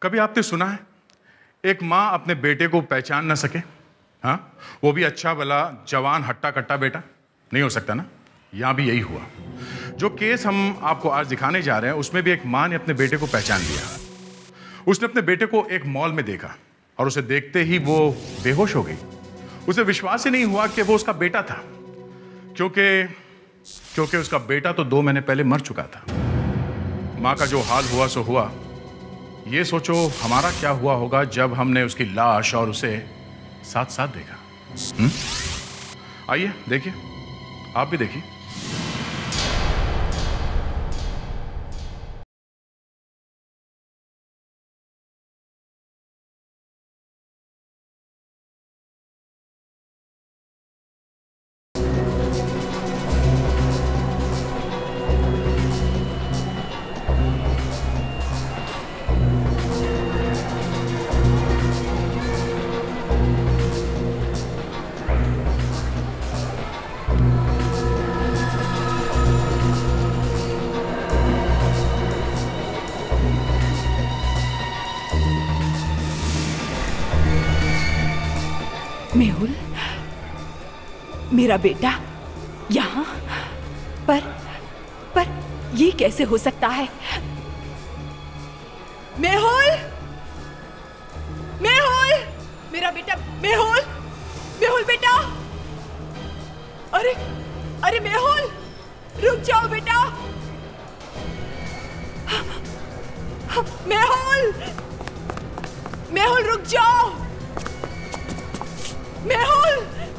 कभी आपने सुना है एक माँ अपने बेटे को पहचान ना सके? हाँ, वो भी अच्छा भला जवान हट्टा कट्टा बेटा। नहीं हो सकता ना? यहाँ भी यही हुआ। जो केस हम आपको आज दिखाने जा रहे हैं उसमें भी एक माँ ने अपने बेटे को पहचान लिया। उसने अपने बेटे को एक मॉल में देखा और उसे देखते ही वो बेहोश हो गई। उसे विश्वास ही नहीं हुआ कि वो उसका बेटा था, क्योंकि उसका बेटा तो 2 महीने पहले मर चुका था। माँ का जो हाल हुआ सो हुआ। ये सोचो हमारा क्या हुआ होगा जब हमने उसकी लाश और उसे साथ साथ देखा। आइए देखिए, आप भी देखिए। मेहुल, मेरा बेटा यहाँ पर ये कैसे हो सकता है? मेहुल, मेहुल, मेरा बेटा मेहुल, मेहुल बेटा। अरे मेहुल, रुक जाओ बेटा। मेहुल, मेहुल रुक जाओ। मेहुल,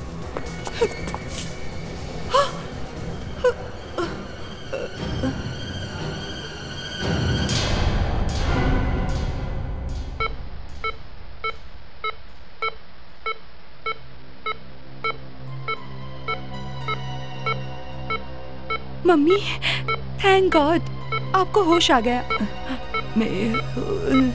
मम्मी, थैंक गॉड आपको होश आ गया। मेहुल,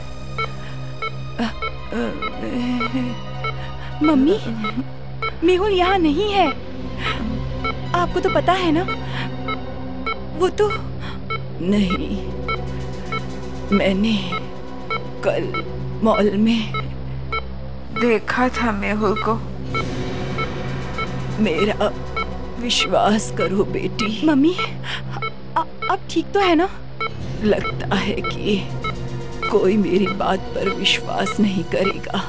मम्मी, मेहुल यहाँ नहीं है। आपको तो पता है ना? वो तो नहीं, मैंने कल मॉल में देखा था मेहुल को। मेरा विश्वास करो बेटी। मम्मी, आप ठीक तो है ना? लगता है कि कोई मेरी बात पर विश्वास नहीं करेगा।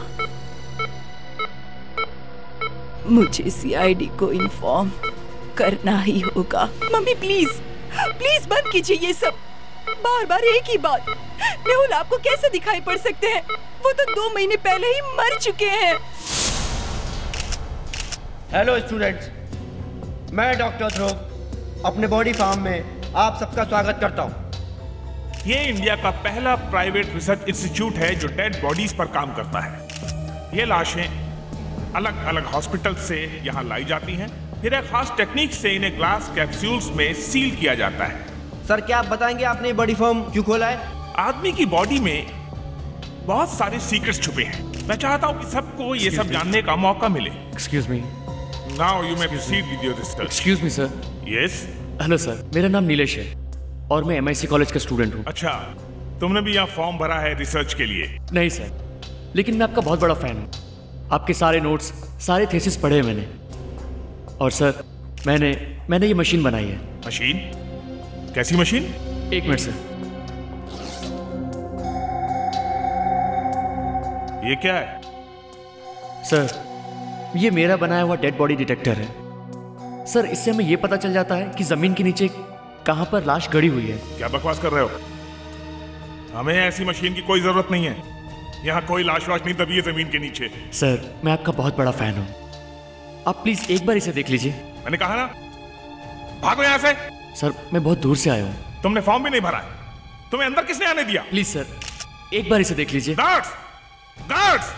मुझे सीआईडी को इन्फॉर्म करना ही होगा। मम्मी प्लीज प्लीज बंद कीजिए ये सब। बार बार एक ही बात। मेहुल आपको कैसे दिखाई पड़ सकते हैं? वो तो 2 महीने पहले ही मर चुके हैं। हेलो स्टूडेंट्स, मैं डॉक्टर ध्रुव अपने बॉडी फार्म में आप सबका स्वागत करता हूँ। ये इंडिया का पहला प्राइवेट रिसर्च इंस्टीट्यूट है जो डेड बॉडीज पर काम करता है। ये लाशें अलग अलग हॉस्पिटल से यहाँ लाई जाती हैं, फिर एक खास टेक्निक से इन्हें ग्लास कैप्सूल्स में सील किया जाता है। सर, क्या आप बताएंगे आपने ये बॉडी फार्म क्यों खोला है? आदमी की बॉडी में बहुत सारे सीक्रेट्स छुपे हैं। मैं चाहता हूँ कि सबको ये सब जानने का मौका मिले। Excuse me. Now you may proceed with your research. Excuse me sir. Yes. Hello sir, मेरा नाम नीलेश है और मैं MIC कॉलेज का स्टूडेंट हूँ। अच्छा, तुमने भी यहाँ फॉर्म भरा है रिसर्च के लिए? नहीं सर, लेकिन मैं आपका बहुत बड़ा फैन हूँ। आपके सारे नोट्स, सारे थीसिस पढ़े हैं मैंने। और सर, मैंने ये मशीन बनाई है। मशीन? कैसी मशीन? 1 minute sir. ये क्या है? सर, ये मेरा बनाया हुआ डेड बॉडी डिटेक्टर है। सर, इससे हमें ये पता चल जाता है कि जमीन के नीचे कहां पर लाश गड़ी हुई है। क्या बकवास कर रहे हो? हमें ऐसी मशीन की कोई जरूरत नहीं है। यहाँ कोई लाश वाश नहीं दबी है जमीन के नीचे। सर, मैं आपका बहुत बड़ा फैन हूँ। आप प्लीज एक बार इसे देख लीजिए। मैंने कहा ना, भागो यहाँ से। सर, मैं बहुत दूर से आया हूँ। तुमने फॉर्म भी नहीं भरा है, तुम्हें अंदर किसने आने दिया? प्लीज सर, एक बार इसे देख लीजिए। गार्ड्स, गार्ड्स,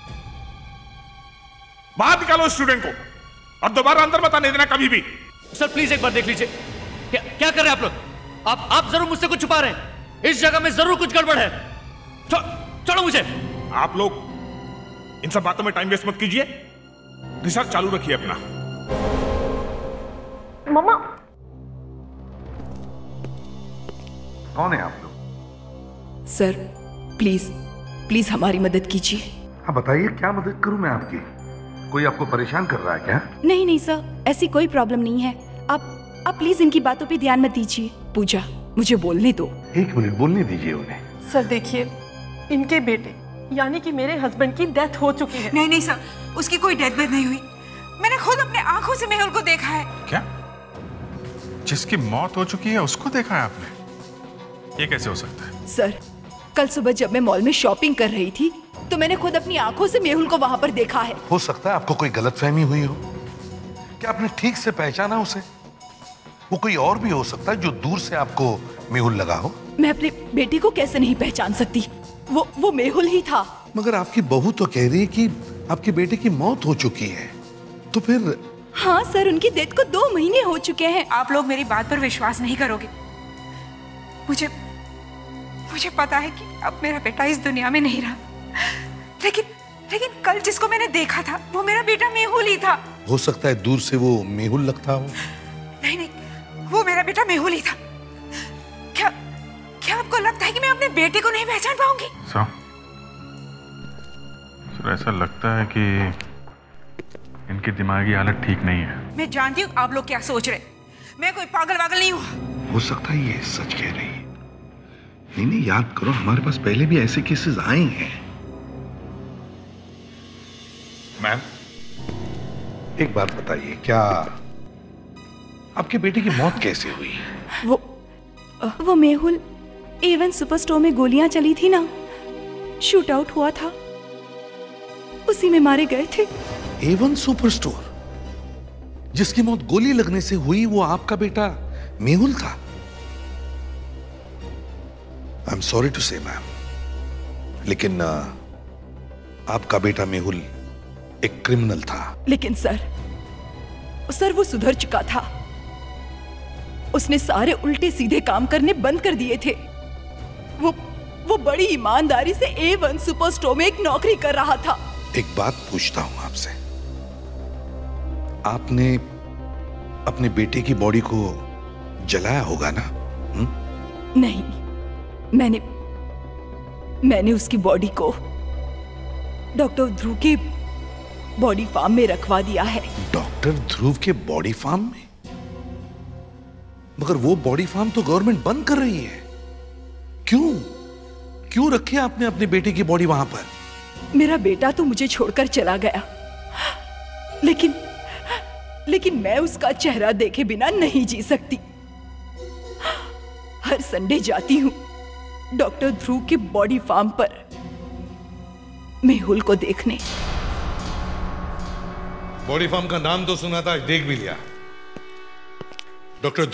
बाहर निकालो स्टूडेंट को और दोबारा अंदर मत आने देना कभी भी। सर प्लीज एक बार देख लीजिए। क्या कर रहे हैं आप लोग? आप जरूर मुझसे कुछ छुपा रहे हैं। इस जगह में जरूर कुछ गड़बड़ है। छोड़ो मुझे। आप लोग इन सब बातों में टाइम वेस्ट मत कीजिए, रिसर्च चालू रखिए अपना। मम्मा, कौन है आप लोग? सर प्लीज प्लीज हमारी मदद कीजिए। हाँ बताइए, क्या मदद करूं मैं आपकी? कोई आपको परेशान कर रहा है क्या? नहीं नहीं सर, ऐसी कोई प्रॉब्लम नहीं है। आप प्लीज इनकी बातों पे ध्यान मत दीजिए। पूजा, मुझे बोलने दो। 1 मिनट बोलने दीजिए उन्हें। सर देखिए, इनके बेटे यानी कि मेरे हस्बैंड की डेथ हो चुकी है। नहीं नहीं सर, उसकी कोई डेथ नहीं हुई। मैंने खुद अपने आंखों से मेहुल को देखा है। क्या? जिसकी मौत हो चुकी है उसको देखा है आपने? ये कैसे हो सकता है? सर, कल सुबह जब मैं मॉल में शॉपिंग कर रही थी तो मैंने खुद अपनी आंखों से मेहुल को वहां पर देखा है। हो सकता है आपको कोई गलतफहमी हुई हो। क्या आपने ठीक से पहचाना उसे? वो कोई और भी हो सकता है जो दूर से आपको मेहुल लगा हो। मैं अपने बेटे को कैसे नहीं पहचान सकती? वो मेहुल ही था। मगर आपकी बहू तो कह रही है कि आपके बेटे की मौत हो चुकी है, तो फिर? हाँ सर, उनकी डेथ को 2 महीने हो चुके हैं। आप लोग मेरी बात पर विश्वास नहीं करोगे। मुझे पता है कि अब मेरा बेटा इस दुनिया में नहीं रहा, लेकिन कल जिसको मैंने देखा था वो मेरा बेटा मेहुल ही था। हो सकता है दूर से वो मेहुल लगता हो। नहीं, वो मेरा बेटा मेहुल ही था। क्या आपको लगता है कि मैं अपने बेटे को नहीं पहचान पाऊंगी? सर, ऐसा लगता है कि इनकी दिमागी हालत ठीक नहीं है। मैं जानती हूँ आप लोग क्या सोच रहे। मैं कोई पागल वागल नहीं हुआ। हो सकता है ये सच कह रही है। नहीं, याद करो, हमारे पास पहले भी ऐसे केसेस आए हैं। मैम, एक बात बताइए, क्या आपके बेटे की मौत कैसे हुई? वो मेहुल A1 सुपर स्टोर में गोलियां चली थी ना, शूट आउट हुआ था, उसी में मारे गए थे। A1 super store? जिसकी मौत गोली लगने से हुई वो आपका बेटा मेहुल था? I am sorry to say ma'am, लेकिन आपका बेटा मेहुल एक क्रिमिनल था। लेकिन सर वो सुधर चुका था। उसने सारे उल्टे सीधे काम करने बंद कर दिए थे। वो बड़ी ईमानदारी से A1 सुपर स्टोर में एक नौकरी कर रहा था। एक बात पूछता हूं आपसे, आपने अपने बेटे की बॉडी को जलाया होगा ना? नहीं, मैंने उसकी बॉडी को डॉक्टर ध्रुव के बॉडी फार्म में रखवा दिया है। डॉक्टर ध्रुव के बॉडी फार्म में? मगर वो बॉडी फार्म तो गवर्नमेंट बंद कर रही है। क्यों रखी आपने अपने बेटे की बॉडी वहां पर? मेरा बेटा तो मुझे छोड़कर चला गया, लेकिन मैं उसका चेहरा देखे बिना नहीं जी सकती। हर संडे जाती हूँ डॉक्टर ध्रुव के बॉडी फार्म पर मेहुल को देखने। बॉडी फार्म का नाम तो सुना था, देख भी लिया। डॉक्टर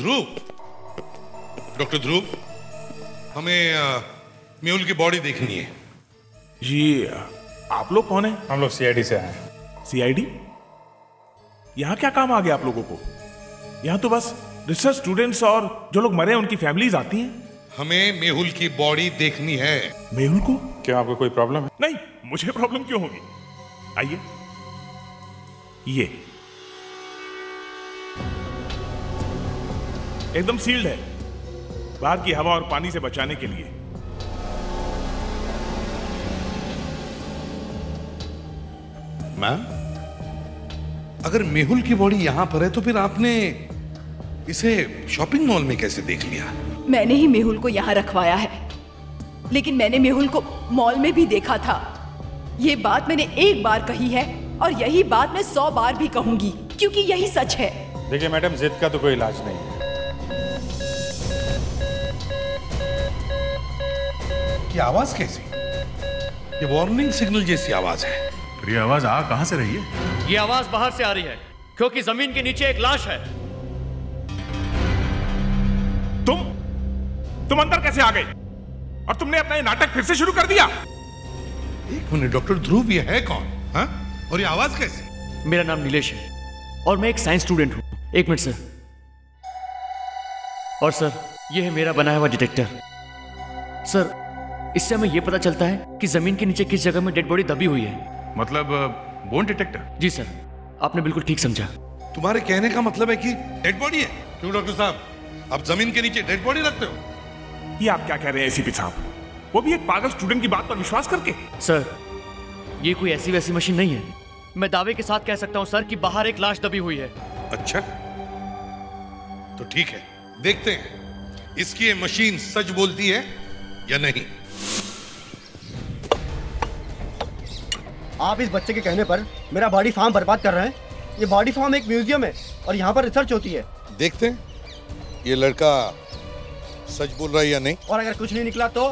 ध्रुव, हमें मेहुल की बॉडी देखनी है। जी, आप लोग कौन हैं? हम लोग CID से आए हैं। CID? यहाँ क्या काम आ गया आप लोगों को? यहाँ तो बस रिसर्च स्टूडेंट्स और जो लोग मरे हैं उनकी फैमिलीज आती हैं। हमें मेहुल की बॉडी देखनी है। मेहुल को? क्या आपको कोई प्रॉब्लम है? नहीं, मुझे प्रॉब्लम क्यों होगी? आइए, ये एकदम सील्ड है, बाहर की हवा और पानी से बचाने के लिए। मैम, अगर मेहुल की बॉडी यहां पर है तो फिर आपने इसे शॉपिंग मॉल में कैसे देख लिया? मैंने ही मेहुल को यहाँ रखवाया है, लेकिन मैंने मेहुल को मॉल में भी देखा था। ये बात मैंने 1 बार कही है और यही बात मैं 100 बार भी कहूंगी, क्योंकि यही सच है। देखिए मैडम, जिद का तो कोई इलाज नहीं है। ये आवाज कैसी? ये वार्निंग सिग्नल जैसी आवाज है। फिर ये आवाज आ कहां से रही है? ये आवाज बाहर से आ रही है, क्योंकि जमीन के नीचे एक लाश है। तुम अंदर कैसे आ गए? और तुमने अपना ये नाटक फिर से शुरू कर दिया? एक मिनट, डॉक्टर ध्रुव ये है कौन? हाँ? और ये आवाज कैसी? मेरा नाम नीलेश है और मैं एक साइंस स्टूडेंट हूं। 1 मिनट सर। और सर, ये है मेरा बनाया हुआ डिटेक्टर। सर, इससे हमें यह पता चलता है कि जमीन के नीचे किस जगह में डेड बॉडी दबी हुई है। मतलब बोन डिटेक्टर? जी सर, आपने बिल्कुल ठीक समझा। तुम्हारे कहने का मतलब है कि डेड बॉडी है? क्यों डॉक्टर साहब, आप जमीन के नीचे डेड बॉडी रखते हो? ये आप क्या कह रहे हैं ACP साहब? वो भी एक पागल स्टूडेंट की बात पर विश्वास करके। सर, ये कोई ऐसी वैसी मशीन नहीं है। मैं दावे के साथ कह सकता हूँ सर कि बाहर एक लाश दबी हुई है। अच्छा, तो ठीक है, देखते हैं इसकी ये मशीन सच बोलती है या नहीं। आप इस बच्चे के कहने पर मेरा बॉडी फार्म बर्बाद कर रहे हैं। ये बॉडी फार्म एक म्यूजियम है और यहाँ पर रिसर्च होती है। देखते हैं ये लड़का सच बोल रहा है या नहीं। और अगर कुछ नहीं निकला तो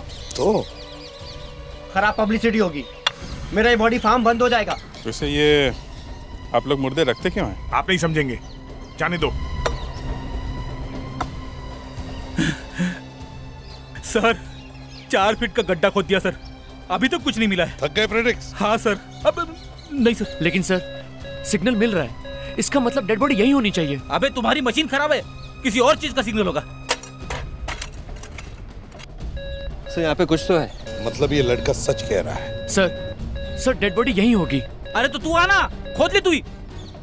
खराब पब्लिसिटी होगी, मेरा ये बॉडी फार्म बंद हो जाएगा। वैसे ये आप लोग मुर्दे रखते क्यों हैं? आप नहीं समझेंगे, जाने दो। सर 4 फीट का गड्ढा खोद दिया सर, अभी तक कुछ नहीं मिला है। थक गए फ्रेडरिक्स? हाँ सर। अब नहीं सर। लेकिन सर सिग्नल मिल रहा है, इसका मतलब डेड बॉडी यही होनी चाहिए। अबे तुम्हारी मशीन खराब है, किसी और चीज का सिग्नल होगा। सर यहाँ पे कुछ तो है। मतलब ये लड़का सच कह रहा है। सर डेड बॉडी यही होगी। अरे तो तू आना, खोद ले तू ही।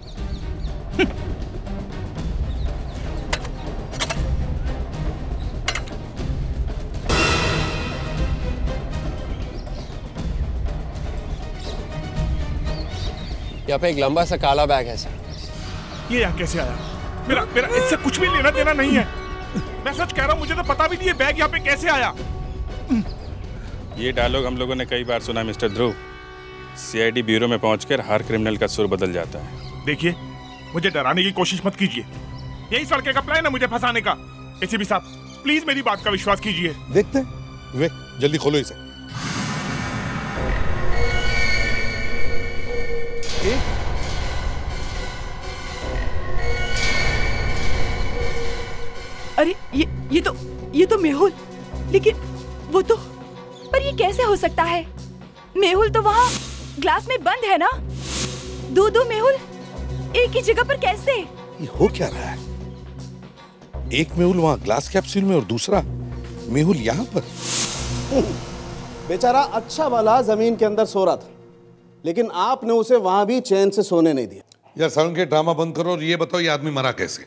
यहाँ पे एक लंबा सा काला बैग है सर। ये यहाँ कैसे आया? मेरा इससे कुछ भी लेना देना नहीं है। मैं सच कह रहा हूँ, मुझे तो पता भी नहीं है बैग यहाँ पे कैसे आया। ये डायलॉग हम लोगों ने कई बार सुना मिस्टर ध्रुव। सीआईडी ब्यूरो में पहुंचकर हर क्रिमिनल का सुर बदल जाता है। देखिए, मुझे डराने की कोशिश मत कीजिए। यही सड़के का प्लान है मुझे फंसाने का। एसीपी साहब, प्लीज मेरी बात का विश्वास कीजिए। देखते हैं, वे जल्दी खोलो इसे। अरे ये तो मेहुल, लेकिन वो तो, पर ये कैसे हो सकता है? मेहुल तो वहाँ ग्लास में बंद है ना। दो मेहुल एक ही जगह पर कैसे? ये हो क्या रहा है? एक मेहुल वहाँ ग्लास कैप्सूल में और दूसरा मेहुल यहाँ पर। बेचारा अच्छा वाला जमीन के अंदर सो रहा था, लेकिन आपने उसे वहां भी चैन से सोने नहीं दिया। यार साउंड के ड्रामा बंद करो और ये बताओ ये आदमी मरा कैसे?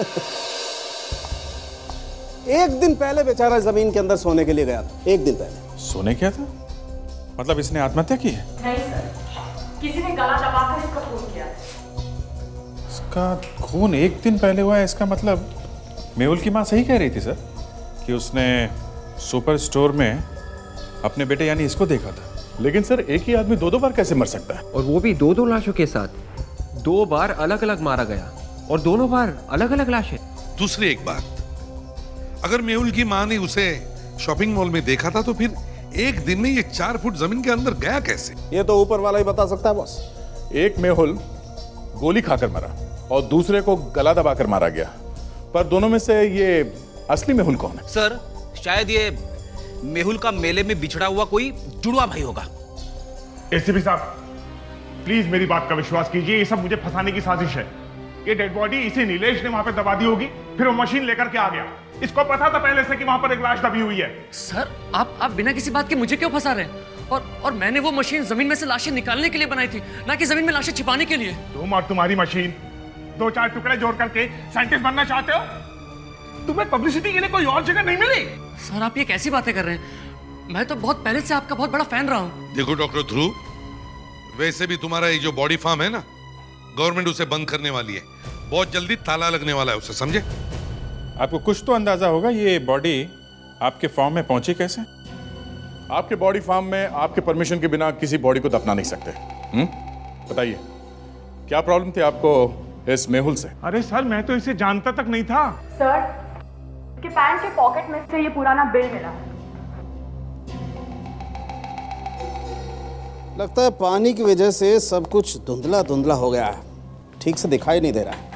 एक दिन पहले बेचारा जमीन के अंदर सोने के लिए गया था। एक दिन पहले सोने क्या था? मतलब इसने आत्महत्या की है? नहीं सर, किसी ने गला दबाकर इसका खून किया। इसका खून एक दिन पहले हुआ है, इसका मतलब मेहुल की माँ सही कह रही थी सर कि उसने सुपर स्टोर में अपने बेटे यानी इसको देखा था। लेकिन सर एक ही आदमी दो बार कैसे मर सकता है? और वो भी दो लाशों के साथ। 2 बार अलग अलग मारा गया और दोनों बार अलग अलग लाशें। दूसरी एक बात, अगर मेहुल की माँ ने उसे शॉपिंग मॉल में देखा था तो फिर एक दिन में ये 4 फुट जमीन के अंदर गया कैसे? ये तो ऊपर वाला ही बता सकता है बॉस। एक मेहुल गोली खाकर मरा और दूसरे को गला दबाकर मारा गया, पर दोनों में से ये असली मेहुल कौन है? सर शायद ये मेहुल का मेले में बिछड़ा हुआ कोई जुड़वा भाई होगा। एसीपी साहब, प्लीज मेरी बात का विश्वास कीजिए, ये सब मुझे फंसाने की साजिश है। ये डेड बॉडी इसी नीलेश ने वहां पे दबा दी होगी, फिर वो मशीन लेकर के आ गया। इसको पता था पहले से कि वहां पर एक लाश दबी हुई है। सर आप बिना किसी बात के मुझे क्यों फंसा रहे हैं? और मैंने वो मशीन जमीन में से लाशें निकालने के लिए बनाई थी, ना कि जमीन में लाशें छिपाने के लिए। तुम और तुम्हारी मशीन 2-4 टुकड़े जोड़ करके साइंटिस्ट बनना चाहते हो? तुम्हें पब्लिसिटी के लिए कोई और जगह नहीं मिली? सर आप ये कैसी बातें कर रहे हैं? मैं तो बहुत पहले से आपका बहुत बड़ा फैन रहा हूँ। देखो डॉक्टर ध्रुव, वैसे भी तुम्हारा ये जो बॉडी फार्म है ना, गवर्नमेंट उसे बंद करने वाली है। बहुत जल्दी ताला लगने वाला है उसे, समझे? आपको कुछ तो अंदाजा होगा ये बॉडी आपके फार्म में पहुंची कैसे? आपके बॉडी फार्म में आपके परमिशन के बिना किसी बॉडी को दफना नहीं सकते। बताइए क्या प्रॉब्लम थी आपको इस मेहुल से? अरे सर, मैं तो इसे जानता तक नहीं था। सर, इसके पैंट के पॉकेट में से ये पुराना बिल मिला है। लगता है पानी की वजह से सब कुछ धुंधला धुंधला हो गया है, ठीक से दिखाई नहीं दे रहा है।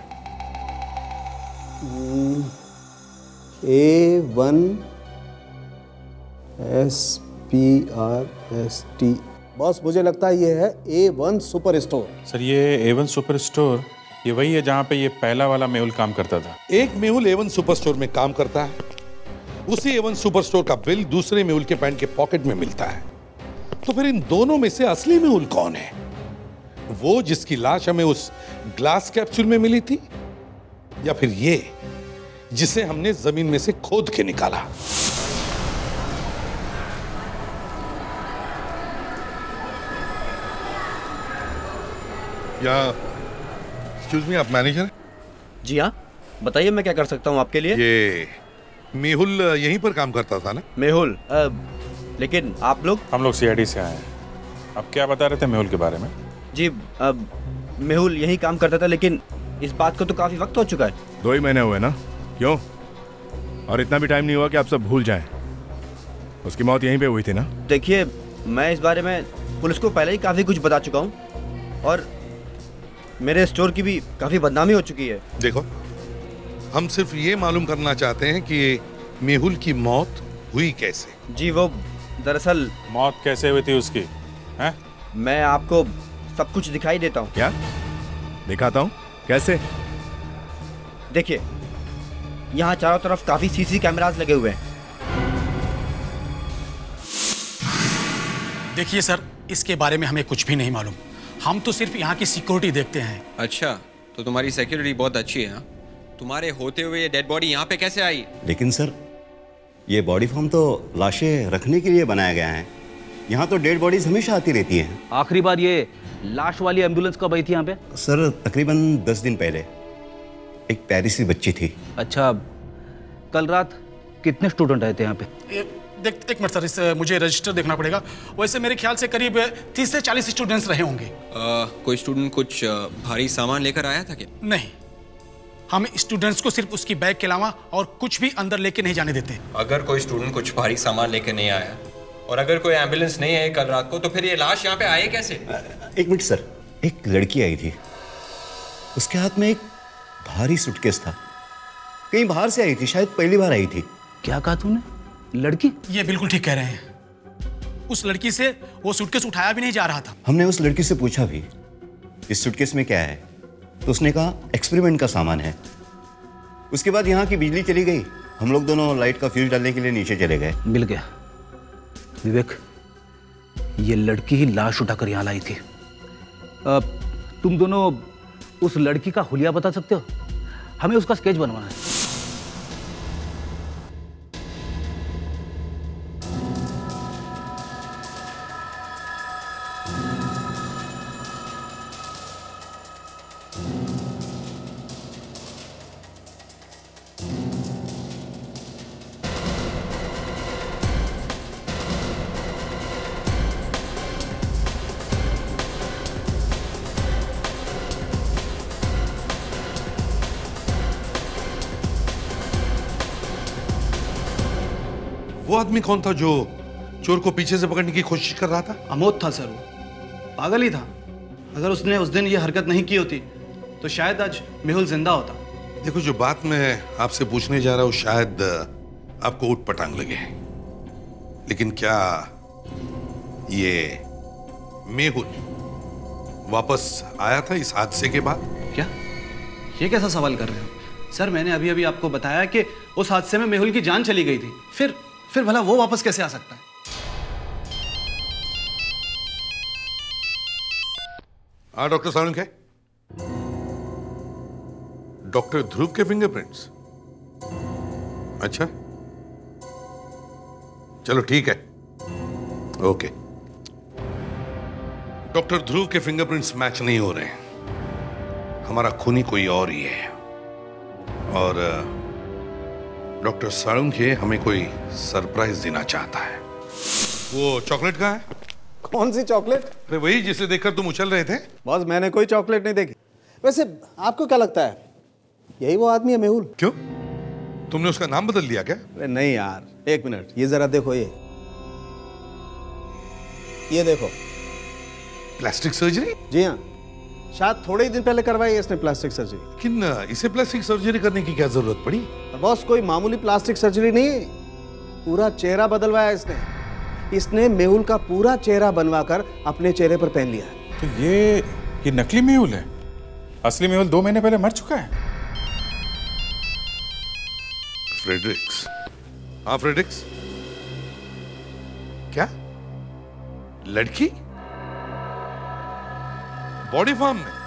A1 SPRST बॉस, मुझे लगता है ये है A1 सुपर स्टोर। सर ये A1 सुपर स्टोर ये वही है जहाँ पे ये पहला वाला मेहुल काम करता था। एक मेहुल A1 सुपर स्टोर में काम करता है, उसी A1 सुपर स्टोर का बिल दूसरे मेहुल के पैंट के पॉकेट में मिलता है। तो फिर इन दोनों में से असली मेहुल कौन है? वो जिसकी लाश हमें उस ग्लास कैप्सूल में मिली थी, या फिर ये जिसे हमने जमीन में से खोद के निकाला? क्या एक्सक्यूज मी, आप मैनेजर हैं? जी हाँ, बताइए मैं क्या कर सकता हूँ आपके लिए। ये मेहुल यहीं पर काम करता था ना? मेहुल लेकिन आप लोग? हम लोग सीआईडी से आए हैं। आप क्या बता रहे थे मेहुल के बारे में? जी मेहुल यहीं काम करता था, लेकिन इस बात को तो काफी वक्त हो चुका है। 2 ही महीने हुए ना? क्यों? और इतना भी टाइम नहीं हुआ कि आप सब भूल जाएं। उसकी मौत यहीं पे हुई थी ना? देखिए, मैं इस बारे में पुलिस को पहले ही काफी कुछ बता चुका हूँ और मेरे स्टोर की भी काफी बदनामी हो चुकी है। देखो, हम सिर्फ ये मालूम करना चाहते हैं कि मेहुल की मौत हुई कैसे। जी वो दरअसल मौत कैसे हुई थी उसकी? हैं? मैं आपको सब कुछ दिखाई देता हूँ। क्या दिखाता हूँ? कैसे? देखिए, यहाँ चारों तरफ काफी सीसी कैमरास लगे हुए हैं। देखिए सर, इसके बारे में हमें कुछ भी नहीं मालूम। हम तो सिर्फ यहाँ की सिक्योरिटी देखते हैं। अच्छा, तो तुम्हारी सिक्योरिटी बहुत अच्छी है। तुम्हारे होते हुए ये डेड बॉडी यहाँ पे कैसे आई? लेकिन सर, ये बॉडी फार्म तो लाशें रखने के लिए बनाया गया है। यहाँ तो डेड बॉडीज हमेशा आती रहती हैं। आखिरी बार ये लाश वाली एम्बुलेंस कब आई थी यहाँ पे? सर तकरीबन 10 दिन पहले एक प्यारी सी बच्ची थी। अच्छा, कल रात कितने स्टूडेंट आए थे यहाँ पे? एक मिनट सर, मुझे रजिस्टर देखना पड़ेगा। वैसे मेरे ख्याल से करीब 30 से 40 स्टूडेंट्स रहे होंगे। कोई स्टूडेंट कुछ भारी सामान लेकर आया था क्या? नहीं, हम स्टूडेंट्स को सिर्फ उसकी बैग के अलावा और कुछ भी अंदर लेके नहीं जाने देते। अगर कोई स्टूडेंट कुछ भारी सामान लेकर नहीं आया और अगर कोई एम्बुलेंस नहीं आई कल रात को, तो फिर ये लाश यहाँ पे आई कैसे? एक मिनट सर, एक लड़की आई थी, उसके हाथ में एक भारी सूटकेस था। कहीं बाहर से आई थी, शायद पहली बार आई थी। क्या कहा तूने? लड़की? ये बिल्कुल ठीक कह रहे हैं। उस लड़की से वो सूटकेस उठाया भी नहीं जा रहा था। हमने उस लड़की से पूछा भी, इस सूटकेस में क्या है? तो उसने कहा एक्सपेरिमेंट का सामान है। उसके बाद यहाँ की बिजली चली गई, हम लोग दोनों लाइट का फ्यूज डालने के लिए नीचे चले गए। मिल गया। विवेक, ये लड़की ही लाश उठाकर यहाँ लाई थी। तुम दोनों उस लड़की का हुलिया बता सकते हो? हमें उसका स्केच बनवाना है। वो आदमी कौन था जो चोर को पीछे से पकड़ने की कोशिश कर रहा था? अमोद था सर, वो पागल ही था। अगर उसने उस दिन ये हरकत नहीं की होती तो शायद आज मेहुल जिंदा होता। देखो, जो बात मैं आपसे पूछने जा रहा हूं शायद आपको ऊट पटांग लगे, लेकिन क्या ये मेहुल वापस आया था इस हादसे के बाद? क्या? ये कैसा सवाल कर रहे हो सर? मैंने अभी अभी आपको बताया कि उस हादसे में मेहुल की जान चली गई थी। फिर भला वो वापस कैसे आ सकता है? हाँ, डॉक्टर सालुंखे, डॉक्टर ध्रुव के फिंगरप्रिंट्स? अच्छा, चलो ठीक है, ओके। डॉक्टर ध्रुव के फिंगरप्रिंट्स मैच नहीं हो रहे हैं। हमारा खूनी कोई और ही है। और डॉक्टर सालुंखे हमें कोई सरप्राइज देना चाहता है। वो चॉकलेट कहाँ है? कौन सी चॉकलेट? अरे वही जिसे देखकर तुम उछल रहे थे। बॉस, मैंने कोई चॉकलेट नहीं देखी। वैसे आपको क्या लगता है, यही वो आदमी है मेहुल? क्यों, तुमने उसका नाम बदल दिया क्या? अरे नहीं यार, एक मिनट, ये जरा देखो, ये देखो। Plastic surgery? जी हाँ, शायद थोड़े ही दिन पहले करवाई है इसने प्लास्टिक सर्जरी। लेकिन इसे प्लास्टिक सर्जरी करने की क्या जरूरत पड़ी? बॉस, कोई मामूली प्लास्टिक सर्जरी नहीं, पूरा चेहरा बदलवाया इसने मेहुल का पूरा चेहरा बनवाकर अपने चेहरे पर पहन लिया। तो ये नकली मेहुल है? असली मेहुल 2 महीने पहले मर चुका है। फ्रेडरिक्स? हाँ फ्रेडरिक्स, क्या लड़की बॉडी फार्म में?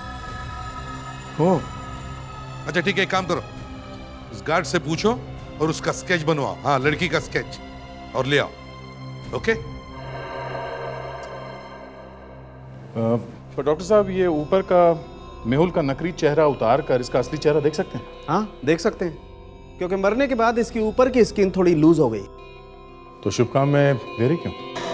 हो, अच्छा ठीक है, एक काम करो, उस गार्ड से पूछो और उसका स्केच बनवाओ। हाँ, लड़की का स्केच, और ले आओ। ओके? तो डॉक्टर साहब ये ऊपर का मेहुल का नकली चेहरा उतार कर इसका असली चेहरा देख सकते हैं? हाँ देख सकते हैं, क्योंकि मरने के बाद इसकी ऊपर की स्किन थोड़ी लूज हो गई। तो शुभ काम में देरी क्यों?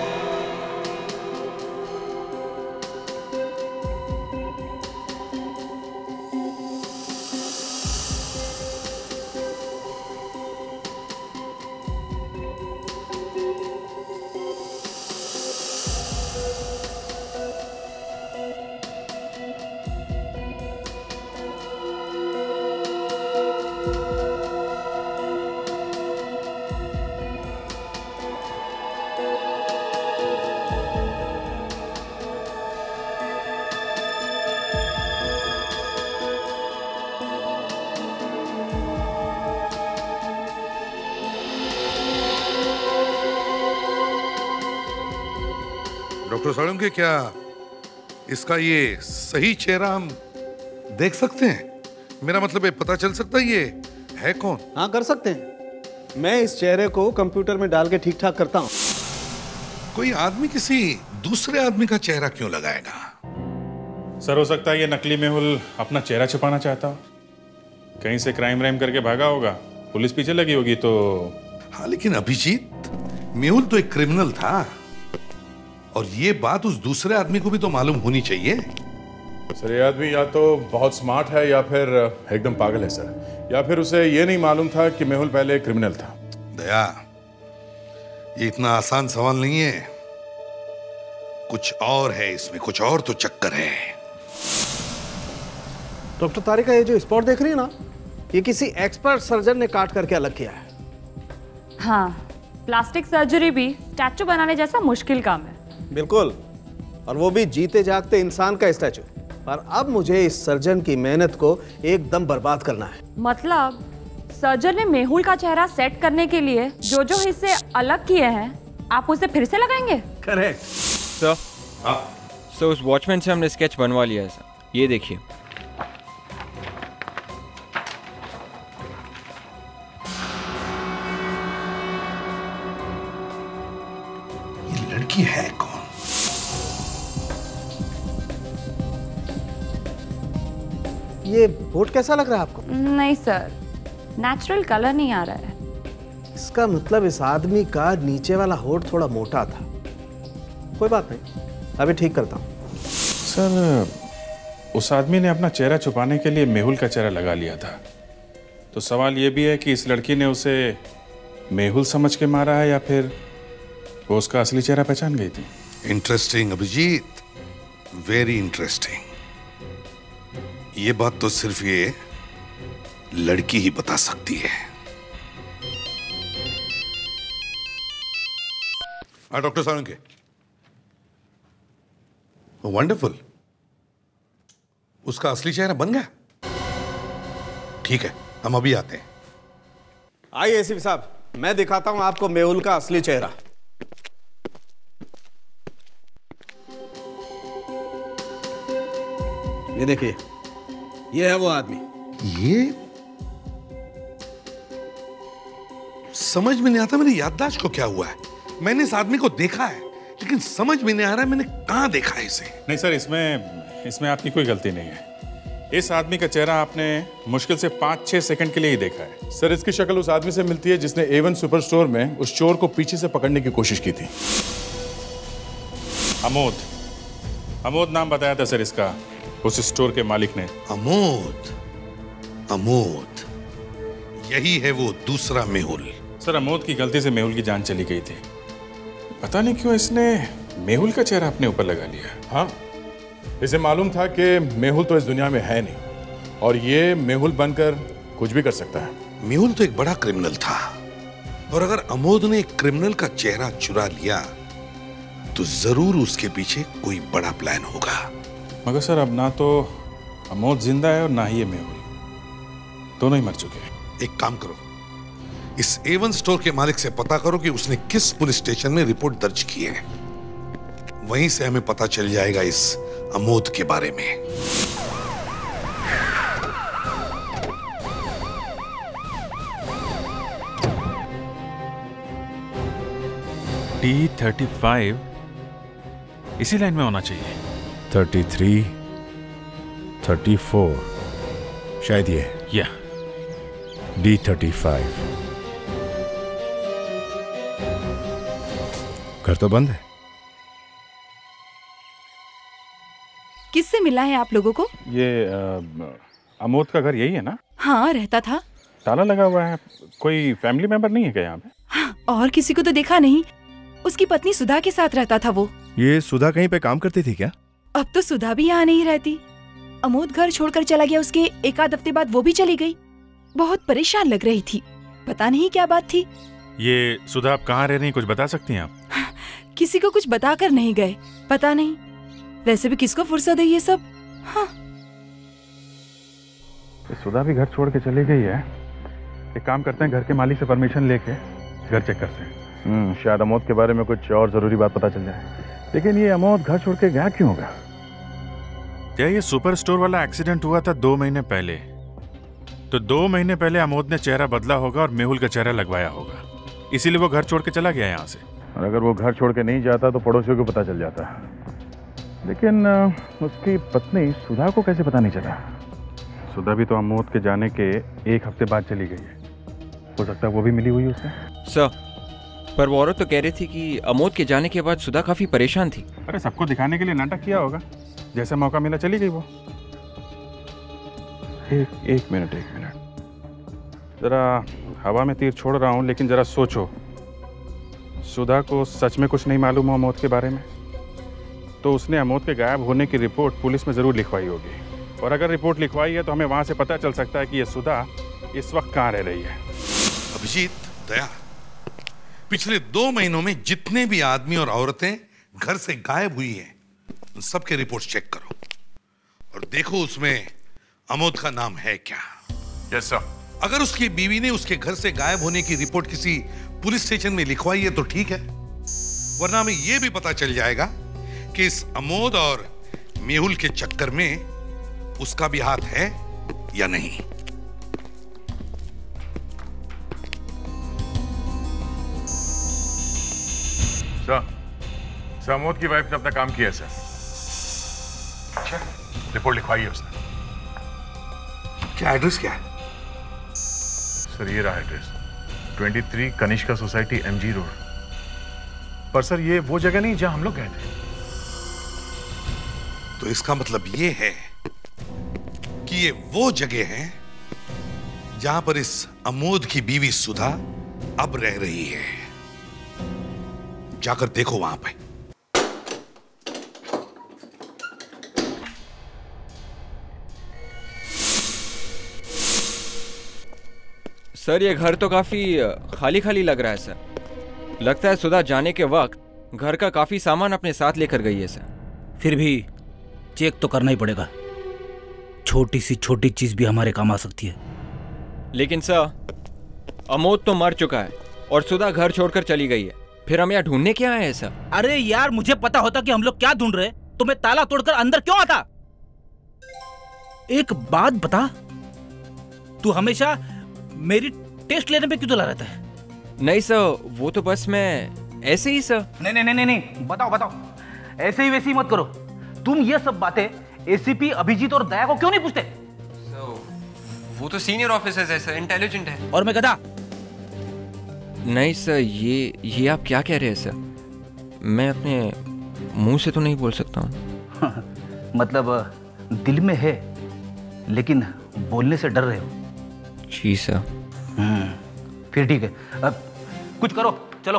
डॉक्टर साळुंके, क्या इसका ये सही चेहरा हम देख सकते हैं? मेरा मतलब है पता चल सकता है ये है कौन? हाँ कर सकते हैं। मैं इस चेहरे को कंप्यूटर में डाल के ठीक ठाक करता हूँ। कोई आदमी किसी दूसरे आदमी का चेहरा क्यों लगाएगा? सर हो सकता है ये नकली मेहुल अपना चेहरा छुपाना चाहता हो, कहीं से क्राइम व्राइम करके भागा होगा, पुलिस पीछे लगी होगी तो। हाँ लेकिन अभिजीत, मेहुल तो एक क्रिमिनल था और ये बात उस दूसरे आदमी को भी तो मालूम होनी चाहिए। सर ये आदमी या तो बहुत स्मार्ट है या फिर एकदम पागल है सर, या फिर उसे ये नहीं मालूम था कि मेहुल पहले क्रिमिनल था। दया, ये इतना आसान सवाल नहीं है, कुछ और है इसमें, कुछ और तो चक्कर है। डॉक्टर तारिका, ये जो स्पॉट देख रही है ना, ये किसी एक्सपर्ट सर्जन ने काट करके अलग किया है। हाँ, प्लास्टिक सर्जरी भी स्टैचू बनाने जैसा मुश्किल काम है। बिल्कुल, और वो भी जीते जागते इंसान का स्टैचू। पर अब मुझे इस सर्जन की मेहनत को एकदम बर्बाद करना है। मतलब सर्जन ने मेहुल का चेहरा सेट करने के लिए जो जो हिस्से अलग किए हैं, आप उसे फिर से लगाएंगे? Correct sir. सर उस वॉचमैन से हमने स्केच बनवा लिया है सर, ये देखिए। ये लड़की है कौन? ये बोट कैसा लग रहा है आपको? नहीं सर, नेचुरल कलर नहीं आ रहा है। इसका मतलब इस आदमी का नीचे वाला होठ थोड़ा मोटा था। कोई बात नहीं, अभी ठीक करता हूँ। सर उस आदमी ने अपना चेहरा छुपाने के लिए मेहुल का चेहरा लगा लिया था, तो सवाल ये भी है कि इस लड़की ने उसे मेहुल समझ के मारा है या फिर वो उसका असली चेहरा पहचान गई थी। Interesting Abhijit, very interesting. ये बात तो सिर्फ ये लड़की ही बता सकती है। डॉक्टर साळुंके, वंडरफुल, उसका असली चेहरा बन गया। ठीक है, हम अभी आते हैं। आइए एसीपी साहब, मैं दिखाता हूं आपको मेहुल का असली चेहरा। ये देखिए, ये है वो आदमी। ये समझ में नहीं आता मेरी याददाश्त को क्या हुआ है। मैंने इस आदमी को देखा है लेकिन समझ में नहीं आ रहा है मैंने कहां देखा है इसे। नहीं सर, इसमें आपकी कोई गलती नहीं है। इस आदमी का चेहरा आपने मुश्किल से 5-6 सेकंड के लिए ही देखा है। सर इसकी शक्ल उस आदमी से मिलती है जिसने A1 सुपर स्टोर में उस चोर को पीछे से पकड़ने की कोशिश की थी। अमोद नाम बताया था सर इसका, उस स्टोर के मालिक ने। अमोद, यही है वो दूसरा मेहुल। सर अमोद की गलती से मेहुल की जान चली गई थी, पता नहीं क्यों इसने मेहुल का चेहरा अपने ऊपर लगा लिया। हाँ, इसे मालूम था कि मेहुल तो इस दुनिया में है नहीं और ये मेहुल बनकर कुछ भी कर सकता है। मेहुल तो एक बड़ा क्रिमिनल था और अगर अमोद ने एक क्रिमिनल का चेहरा चुरा लिया तो जरूर उसके पीछे कोई बड़ा प्लान होगा। मगर सर अब ना तो अमोद जिंदा है और ना ही ये मेहुल, दोनों ही मर चुके हैं। एक काम करो, इस A1 स्टोर के मालिक से पता करो कि उसने किस पुलिस स्टेशन में रिपोर्ट दर्ज की है। वहीं से हमें पता चल जाएगा इस अमोद के बारे में। D35 इसी लाइन में होना चाहिए। 33, 34, शायद ये या D35। घर तो बंद है। किससे मिला है आप लोगों को? ये अमोद का घर यही है ना? हाँ, रहता था। ताला लगा हुआ है। कोई फैमिली मेंबर नहीं है क्या यहाँ पे? हाँ, और किसी को तो देखा नहीं। उसकी पत्नी सुधा के साथ रहता था वो। ये सुधा कहीं पे काम करती थी क्या? अब तो सुधा भी यहाँ नहीं रहती। अमोद घर छोड़कर चला गया, उसके एक आध हफ्ते बाद वो भी चली गई। बहुत परेशान लग रही थी, पता नहीं क्या बात थी। ये सुधा आप कहाँ रह रही, कुछ बता सकती हैं आप? किसी को कुछ बताकर नहीं गए, पता नहीं। वैसे भी किसको फुर्सत है ये सब। हाँ। सुधा भी घर छोड़ के चली गई है। एक काम करते हैं, घर के मालिक से परमिशन लेके घर चेक करते हैं। शायद अमोद के बारे में कुछ और जरूरी बात पता चल जाए। लेकिन ये अमोद घर छोड़ के गया क्यों होगा? क्या ये सुपर स्टोर वाला एक्सीडेंट हुआ था 2 महीने पहले? तो 2 महीने पहले अमोद ने चेहरा बदला होगा और मेहुल का चेहरा लगवाया होगा, इसीलिए वो घर छोड़ के चला गया यहाँ से। और अगर वो घर छोड़ के नहीं जाता तो पड़ोसियों को पता चल जाता। लेकिन उसकी पत्नी सुधा को कैसे पता नहीं चला? सुधा भी तो अमोद के जाने के 1 हफ्ते बाद चली गई है। हो सकता है वो भी मिली हुई उससे। सर, पर वो औरत तो कह रही थी कि अमोद के जाने के बाद सुधा काफी परेशान थी। अरे सबको दिखाने के लिए नाटक किया होगा, जैसे मौका मिला चली गई वो। एक मिनट जरा हवा में तीर छोड़ रहा हूँ, लेकिन जरा सोचो, सुधा को सच में कुछ नहीं मालूम हो अमोद के बारे में, तो उसने अमोद के गायब होने की रिपोर्ट पुलिस में जरूर लिखवाई होगी। और अगर रिपोर्ट लिखवाई है तो हमें वहां से पता चल सकता है कि ये सुधा इस वक्त कहाँ रह रही है। अभिजीत, दया, पिछले 2 महीनों में जितने भी आदमी और औरतें घर से गायब हुई हैं, उन सबके रिपोर्ट चेक करो और देखो उसमें अमोद का नाम है क्या। Yes sir. अगर उसकी बीवी ने उसके घर से गायब होने की रिपोर्ट किसी पुलिस स्टेशन में लिखवाई है तो ठीक है, वरना हमें यह भी पता चल जाएगा कि इस अमोद और मेहुल के चक्कर में उसका भी हाथ है या नहीं। सर, अमोद की वाइफ ने अपना काम किया सर। अच्छा, रिपोर्ट लिखवाई है उसने। क्या एड्रेस क्या है? सर ये रहा एड्रेस, 23 कनिष्का सोसाइटी, MG रोड। पर सर ये वो जगह नहीं जहां हम लोग गए थे। तो इसका मतलब ये है कि ये वो जगह है जहां पर इस अमोद की बीवी सुधा अब रह रही है। जाकर देखो वहां पे। सर ये घर तो काफी खाली खाली लग रहा है सर। लगता है सुधा जाने के वक्त घर का काफी सामान अपने साथ लेकर गई है सर। फिर भी चेक तो करना ही पड़ेगा, छोटी सी छोटी चीज भी हमारे काम आ सकती है। लेकिन सर अमोद तो मर चुका है और सुधा घर छोड़कर चली गई है, फिर हम यहाँ ढूंढने क्या आए हैं सर? अरे यार, मुझे पता होता कि हम लोग क्या ढूंढ रहे तो मैं ताला तोड़कर अंदर क्यों आता। एक बात बता, तू हमेशा मेरी टेस्ट लेने पे क्यों तुला रहता है? नहीं सर, वो तो बस मैं ऐसे ही सर। नहीं, बताओ, ऐसे ही वैसे ही मत करो। तुम ये सब बातें एसीपी अभिजीत और दया को क्यों नहीं पूछते? वो तो सीनियर ऑफिसर्स है सर, इंटेलिजेंट है। और मैं गधा? नहीं सर, ये आप क्या कह रहे हैं सर? मैं अपने मुंह से तो नहीं बोल सकता हूँ। मतलब दिल में है लेकिन बोलने से डर रहे हो? जी सर। फिर ठीक है, अब कुछ करो, चलो।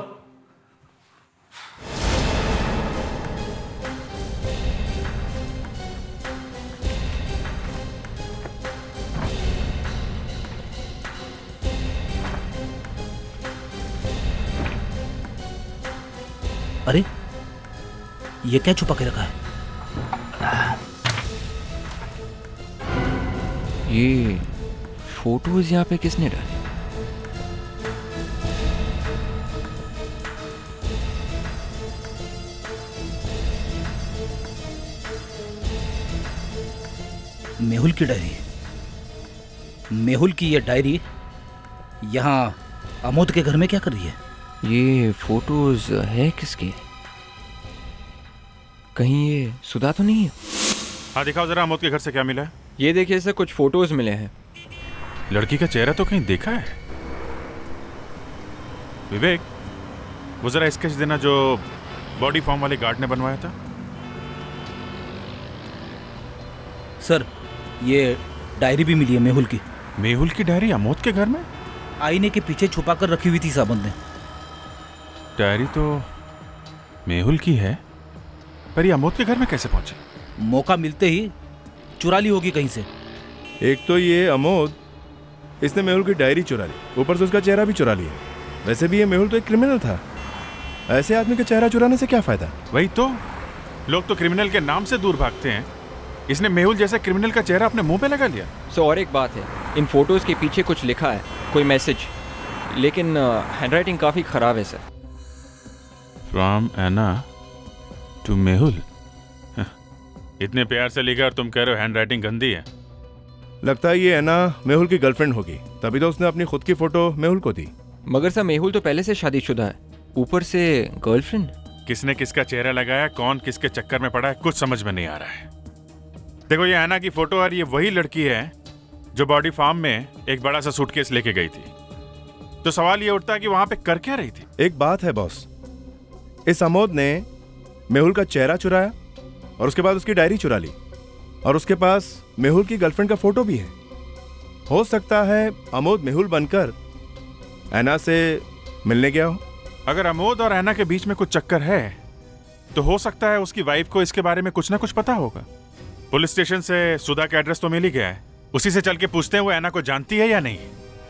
अरे ये क्या छुपा के रखा है? ये फोटोज यहाँ पे किसने डाली? मेहुल की डायरी। मेहुल की ये डायरी यहाँ अमोद के घर में क्या कर रही है? ये फोटोज है किसकी? कहीं ये सुधा तो नहीं है? हाँ दिखाओ जरा अमोद के घर से क्या मिला है। ये देखिए सर, कुछ फोटोज मिले हैं। लड़की का चेहरा तो कहीं देखा है। विवेक, वो जरा स्केच देना जो बॉडी फॉर्म वाले गार्ड ने बनवाया था। सर, ये डायरी भी मिली है मेहुल की। मेहुल की डायरी अमोद के घर में? आईने के पीछे छुपा कर रखी हुई थी साबंद ने। डायरी तो मेहुल की है, पर ये अमोद के घर में कैसे पहुंची? मौका मिलते ही चुरा ली होगी कहीं से। एक तो ये अमोद, इसने मेहुल की डायरी चुरा ली, ऊपर से उसका चेहरा भी चुरा लिया। वैसे भी ये मेहुल तो एक क्रिमिनल था, ऐसे आदमी का चेहरा चुराने से क्या फायदा? वही तो, लोग तो क्रिमिनल के नाम से दूर भागते हैं, इसने मेहुल जैसे क्रिमिनल का चेहरा अपने मुंह पे लगा लिया। और एक बात है, इन फोटोज के पीछे कुछ लिखा है, कोई मैसेज, लेकिन हैंडराइटिंग काफी खराब है sir. From Anna to Mehul, इतने प्यार से लिखा और तुम कह रहे हो हैंडराइटिंग गंदी है। लगता है ये एना मेहुल की गर्लफ्रेंड होगी, तभी तो उसने अपनी खुद की फोटो मेहुल को दी। मगर सर मेहुल तो पहले से शादीशुदा है, ऊपर से गर्लफ्रेंड। किसने किसका चेहरा लगाया, कौन किसके चक्कर में पड़ा है, कुछ समझ में नहीं आ रहा है। देखो ये एना की फोटो और ये वही लड़की है जो बॉडी फार्म में एक बड़ा सा सूटकेस लेके गई थी। तो सवाल ये उठता है कि वहां पे कर क्या रही थी? एक बात है बॉस, इस अमोद ने मेहुल का चेहरा चुराया और उसके बाद उसकी डायरी चुरा ली, और उसके पास मेहुल की गर्लफ्रेंड का फोटो भी है। हो सकता है अमोद मेहुल बनकर एना से मिलने गया हो। अगर अमोद और एना के बीच में कुछ चक्कर है तो हो सकता है उसकी वाइफ को इसके बारे में कुछ ना कुछ पता होगा। पुलिस स्टेशन से सुधा का एड्रेस तो मिल ही गया है, उसी से चल के पूछते हैं वो एना को जानती है या नहीं।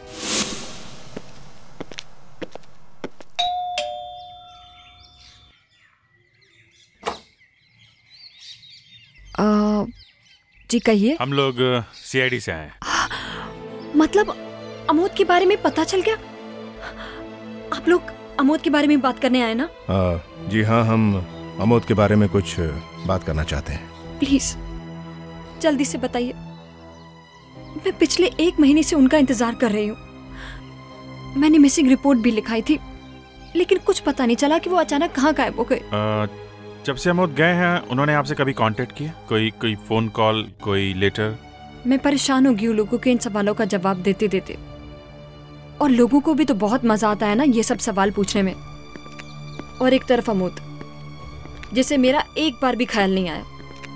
जी कहिए। हम लोग सीआईडी से आए हैं। मतलब अमोद के बारे में पता चल गया? आप लोग अमोद के बारे में बात करने आए ना? जी हाँ, हम अमोद के बारे में कुछ बात करना चाहते हैं। प्लीज जल्दी से बताइए। मैं पिछले 1 महीने से उनका इंतजार कर रही हूँ। मैंने मिसिंग रिपोर्ट भी लिखाई थी, लेकिन कुछ पता नहीं चला कि वो अचानक कहाँ गायब हो गए। जब से अमोद गए हैं उन्होंने आपसे कभी कांटेक्ट किया? कोई फोन कॉल, कोई लेटर? मैं परेशान हो गई हूँ लोगों के इन सवालों का जवाब देते देते, और लोगों को भी तो बहुत मजा आता है ना ये सब सवाल पूछने में। और एक तरफ अमोद, जिसे मेरा एक बार भी ख्याल नहीं आया।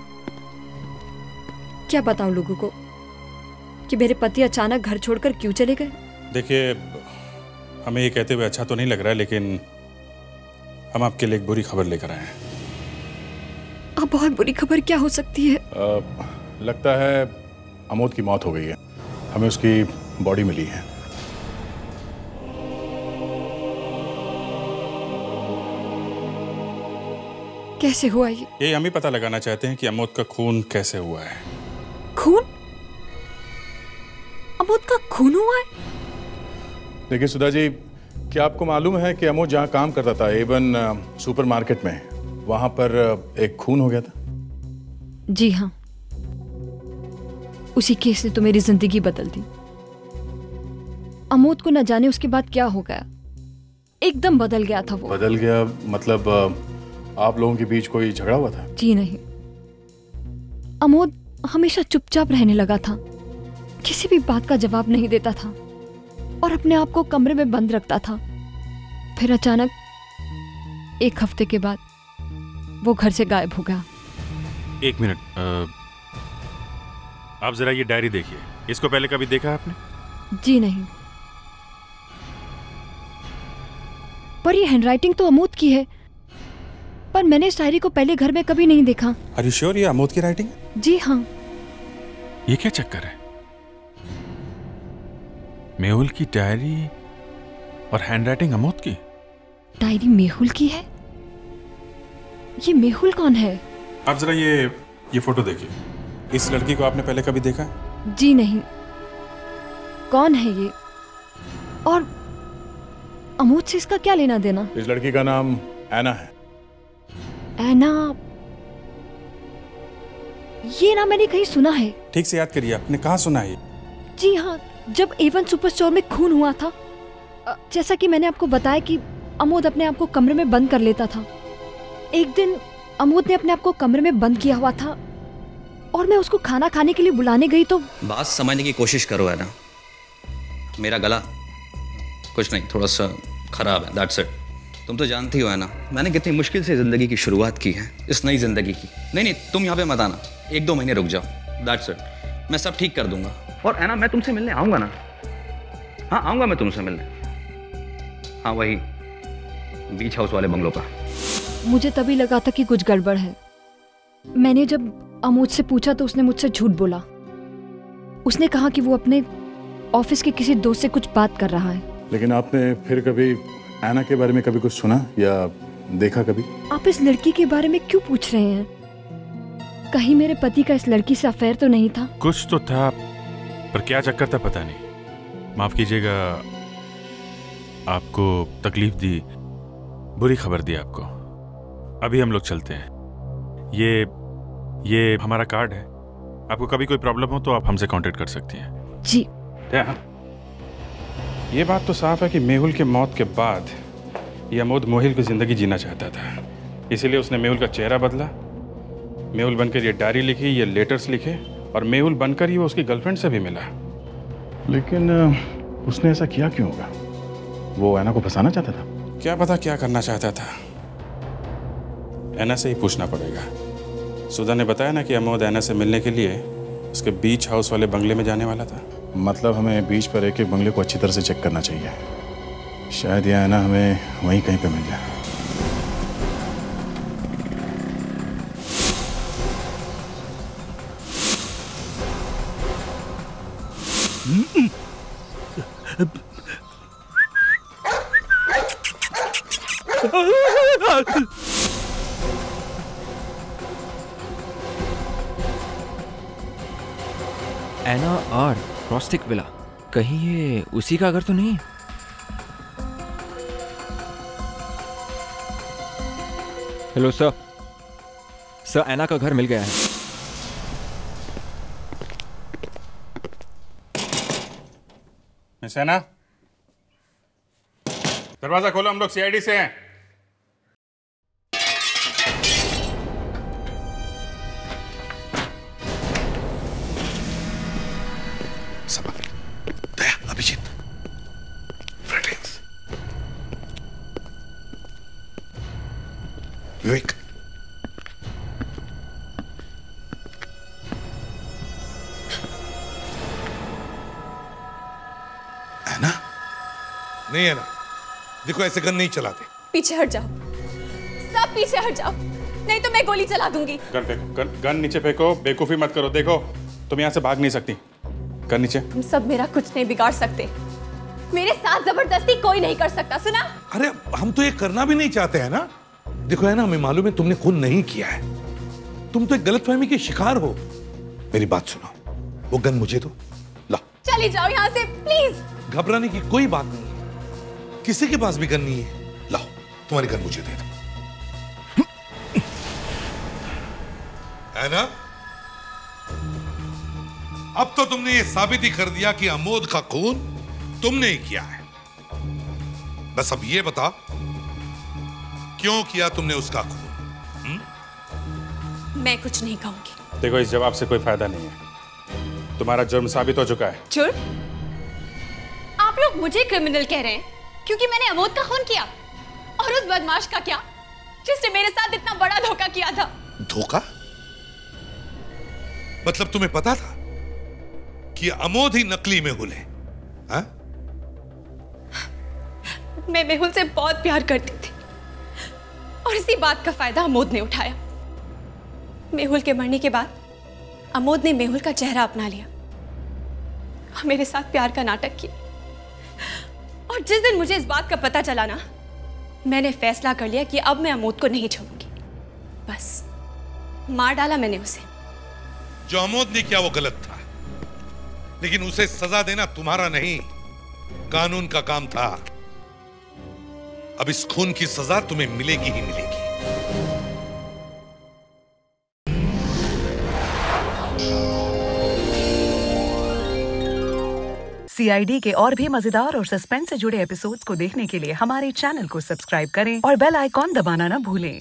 क्या बताऊं लोगों को कि मेरे पति अचानक घर छोड़कर क्यों चले गए? देखिए, हमें ये कहते हुए अच्छा तो नहीं लग रहा है, लेकिन हम आपके लिए एक बुरी खबर लेकर आए हैं। अब बहुत बुरी खबर क्या हो सकती है? लगता है अमोद की मौत हो गई है। हमें उसकी बॉडी मिली है। कैसे हुआ ये? यही हम ही पता लगाना चाहते हैं कि अमोद का खून कैसे हुआ है। खून? अमोद का खून हुआ है? देखिए सुधा जी, क्या आपको मालूम है कि अमोद जहाँ काम करता था, एवन सुपरमार्केट में, वहां पर एक खून हो गया था? जी हाँ, उसी केस ने तो मेरी जिंदगी बदल दी। अमोद को न जाने उसके बाद क्या हो गया, एकदम बदल गया था वो। बदल गया मतलब आप लोगों के बीच कोई झगड़ा हुआ था? जी नहीं, अमोद हमेशा चुपचाप रहने लगा था, किसी भी बात का जवाब नहीं देता था और अपने आप को कमरे में बंद रखता था। फिर अचानक 1 हफ्ते के बाद वो घर से गायब हो गया। 1 मिनट, आप जरा ये डायरी देखिए। इसको पहले कभी देखा आपने? जी नहीं, पर ये हैंडराइटिंग तो अमोद की है, पर मैंने इस डायरी को पहले घर में कभी नहीं देखा। आर यू श्योर ये अमोद की राइटिंग? जी हाँ। ये क्या चक्कर है? मेहुल की डायरी और हैंडराइटिंग अमोद की? डायरी मेहुल की है? ये मेहुल कौन है? आप जरा ये फोटो देखिए। इस लड़की को आपने पहले कभी देखा? जी नहीं, कौन है ये और अमोद से इसका क्या लेना देना? इस लड़की का नाम एना है। एना? ये नाम मैंने कहीं सुना है। ठीक से याद करिए, आपने कहाँ सुना है? जी हाँ, जब A1 सुपर स्टोर में खून हुआ था, जैसा कि मैंने आपको बताया कि अमोद अपने आप को कमरे में बंद कर लेता था। एक दिन अमोद ने अपने आप को कमरे में बंद किया हुआ था और मैं उसको खाना खाने के लिए बुलाने गई तो। बात समझने की कोशिश करो है ना, मेरा गला कुछ नहीं, थोड़ा सा खराब है, दैट्स इट। तुम तो जानती हो है ना, मैंने कितनी मुश्किल से ज़िंदगी की शुरुआत की है, इस नई ज़िंदगी की। नहीं, तुम यहाँ पे मत आना, 1-2 महीने रुक जाओ, दैट्स इट। मैं सब ठीक कर दूंगा। और है ना, मैं तुमसे मिलने आऊँगा ना। हाँ, आऊँगा मैं तुमसे मिलने। हाँ, वही बीच हाउस वाले बंगलों पर। मुझे तभी लगा था कि कुछ गड़बड़ है। मैंने जब अमोद से पूछा तो उसने मुझसे झूठ बोला। उसने कहा कि वो अपने ऑफिस के किसी दोस्त से कुछ बात कर रहा है। लेकिन आपने फिर कभी ऐना के बारे में कभी कुछ सुना या देखा कभी? आप इस लड़की के बारे में क्यों पूछ रहे हैं? कहीं मेरे पति का इस लड़की से अफेयर तो नहीं था? कुछ तो था, पर क्या चक्कर था पता नहीं। माफ कीजिएगा, आपको तकलीफ दी, बुरी खबर दी आपको। अभी हम लोग चलते हैं। ये हमारा कार्ड है, आपको कभी कोई प्रॉब्लम हो तो आप हमसे कांटेक्ट कर सकती हैं। जी। ये बात तो साफ है कि मेहुल के मौत के बाद ये अमोद मोहिल की जिंदगी जीना चाहता था, इसीलिए उसने मेहुल का चेहरा बदला, मेहुल बनकर ये डायरी लिखी, ये लेटर्स लिखे, और मेहुल बनकर ही वो उसकी गर्लफ्रेंड से भी मिला। लेकिन उसने ऐसा किया क्यों होगा? वो ऐना को फंसाना चाहता था? क्या पता क्या करना चाहता था, ऐना से ही पूछना पड़ेगा। सुधा ने बताया ना कि अमोद ऐना से मिलने के लिए उसके बीच हाउस वाले बंगले में जाने वाला था। मतलब हमें बीच पर एक एक बंगले को अच्छी तरह से चेक करना चाहिए, शायद ये ऐना हमें वहीं कहीं पे मिल जाए। ऐना आर क्रॉस्टिक विला, कहीं ये उसी का घर तो नहीं? हेलो सर, ऐना का घर मिल गया है। मिस ऐना, दरवाजा खोलो, हम लोग सीआईडी से हैं। अभिजीत, विवेक, है ना? नहीं है ना, देखो ऐसे गन नहीं चलाते। पीछे हट जाओ, सब पीछे हट जाओ, नहीं तो मैं गोली चला दूंगी। गन फेंको, गन नीचे फेंको, बेवकूफी मत करो। देखो तुम यहाँ से भाग नहीं सकती, गन नीचे। तुम सब मेरा कुछ नहीं बिगाड़ सकते, मेरे साथ जबरदस्ती कोई नहीं कर सकता, सुना? अरे हम तो ये करना भी नहीं चाहते हैं ना। देखो है ना, हमें मालूम है तुमने खून नहीं किया है, तुम तो एक गलतफहमी के शिकार हो। मेरी बात सुनो, वो गन मुझे दो, ला। चली जाओ यहाँ से प्लीज। घबराने की कोई बात नहीं है, किसी के पास भी गन नहीं है। लाओ, तुम्हारी गन मुझे दे दो। है ना? अब तो तुमने ये साबित ही कर दिया कि अमोद का खून तुमने ही किया है। बस अब ये बता, क्यों किया तुमने उसका खून? मैं कुछ नहीं कहूंगी। देखो इस जवाब से कोई फायदा नहीं है, तुम्हारा जुर्म साबित हो चुका है। जुर्म? आप लोग मुझे क्रिमिनल कह रहे हैं क्योंकि मैंने अमोद का खून किया, और उस बदमाश का क्या जिसने मेरे साथ इतना बड़ा धोखा किया था? धोखा? मतलब तुम्हें पता था कि अमोद ही नकली मेहुल है? हाँ? मैं मेहुल से बहुत प्यार करती थी और इसी बात का फायदा अमोद ने उठाया। मेहुल के मरने के बाद अमोद ने मेहुल का चेहरा अपना लिया और मेरे साथ प्यार का नाटक किया। और जिस दिन मुझे इस बात का पता चला ना, मैंने फैसला कर लिया कि अब मैं अमोद को नहीं छोड़ूंगी। बस मार डाला मैंने उसे। जो अमोद ने किया वो गलत था, लेकिन उसे सजा देना तुम्हारा नहीं, कानून का काम था। अब इस खून की सजा तुम्हें मिलेगी ही मिलेगी। सीआईडी के और भी मजेदार और सस्पेंस से जुड़े एपिसोड्स को देखने के लिए हमारे चैनल को सब्सक्राइब करें और बेल आइकॉन दबाना ना भूलें।